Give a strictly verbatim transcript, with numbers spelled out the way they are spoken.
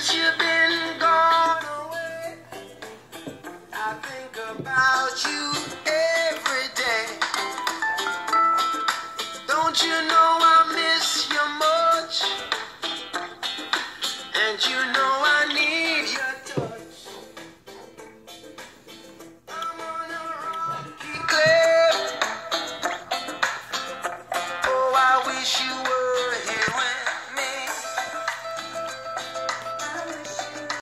Since you've been gone away, I think about you every day. Don't you know I miss you much? And you know